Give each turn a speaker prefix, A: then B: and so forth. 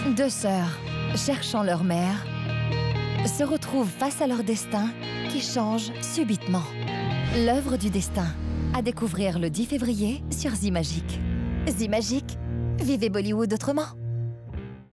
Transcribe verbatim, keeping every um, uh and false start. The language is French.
A: Deux sœurs, cherchant leur mère, se retrouvent face à leur destin qui change subitement. L'œuvre du destin, à découvrir le dix février sur Zimagique. Zimagique, vivez Bollywood autrement.